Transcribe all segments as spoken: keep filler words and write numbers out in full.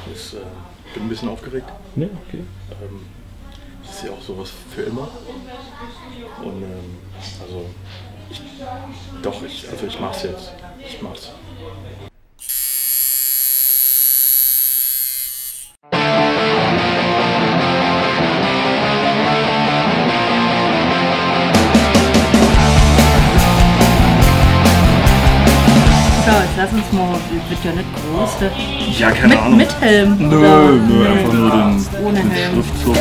Ich äh, bin ein bisschen aufgeregt. Ja, okay. Ähm, das ist ja auch sowas für immer. Und ähm, also, ich, doch, ich, also ich mach's jetzt. Ich mach's. So, jetzt lass uns mal, wird ja nicht groß. Ja, keine mit, Ahnung. Mit Helm? Nö, oder? nö, einfach nur den, Ohne den Helm. Schriftzug.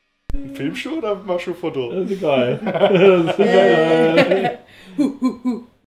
Filmshow oder Machst du Foto? Das ist egal. Das ist egal. Hu, hu, hu.